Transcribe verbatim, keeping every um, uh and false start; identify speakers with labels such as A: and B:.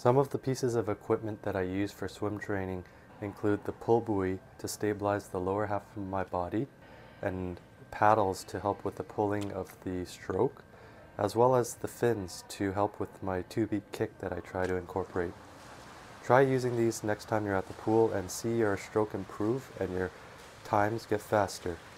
A: Some of the pieces of equipment that I use for swim training include the pull buoy to stabilize the lower half of my body and paddles to help with the pulling of the stroke, as well as the fins to help with my two-beat kick that I try to incorporate. Try using these next time you're at the pool and see your stroke improve and your times get faster.